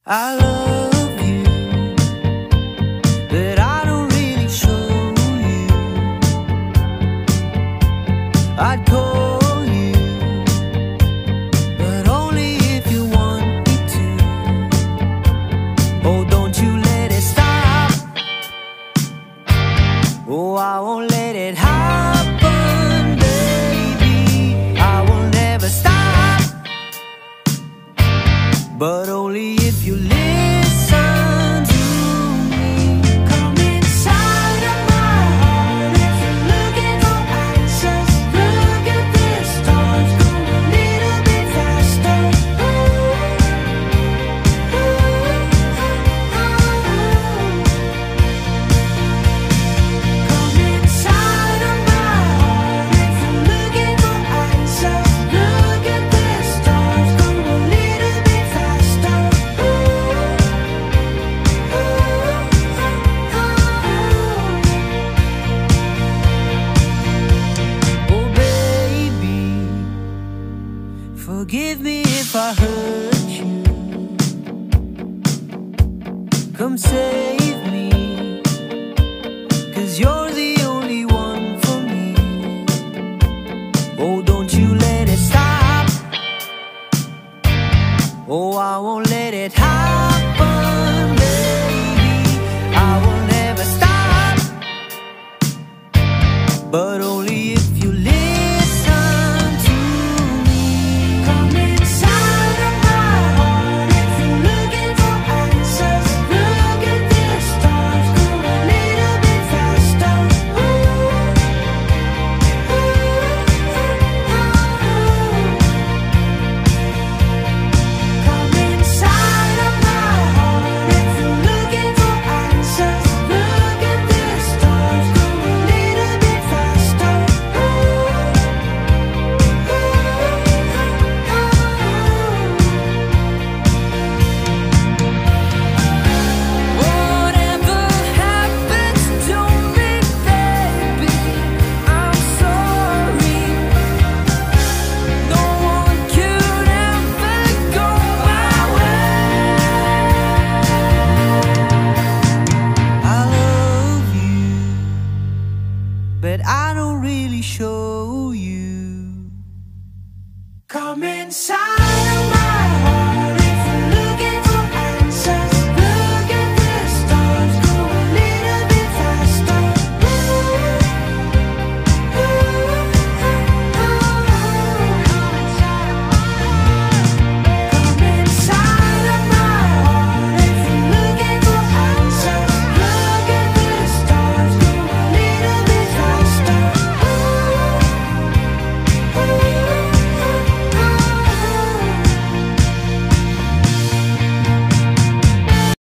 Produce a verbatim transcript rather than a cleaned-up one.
I love you, but I don't really show you. I'd call you, but only if you want me to. Oh, don't you let it stop. Oh, I won't let it happen, baby. I will never stop, but only if you listen to me. Come inside of my heart if you're looking for answers. Look at the stars, go a little bit faster. Ooh, ooh, ooh. Come inside of my heart if you're looking for answers. Look at the stars, go a little bit faster. Ooh, ooh, ooh. Oh baby, forgive me if I hurt you. Come save me, 'cause you're the only one for me. Oh, don't you let it stop. Oh, I won't let it happen.